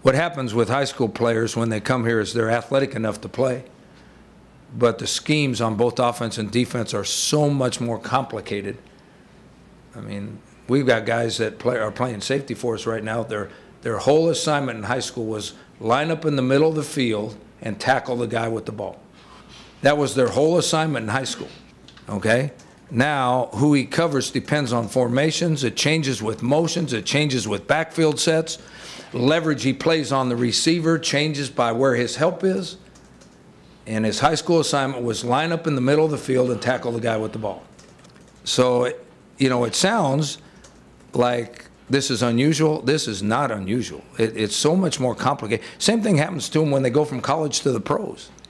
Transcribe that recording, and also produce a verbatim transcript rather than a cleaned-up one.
what happens with high school players when they come here is they're athletic enough to play, but the schemes on both offense and defense are so much more complicated. I mean, we've got guys that play, are playing safety for us right now. Their, their whole assignment in high school was line up in the middle of the field and tackle the guy with the ball. That was their whole assignment in high school, okay? Now, who he covers depends on formations. It changes with motions. It changes with backfield sets. Leverage he plays on the receiver changes by where his help is. And his high school assignment was line up in the middle of the field and tackle the guy with the ball. So, you know, it sounds like this is unusual. This is not unusual. It, it's so much more complicated. Same thing happens to them when they go from college to the pros.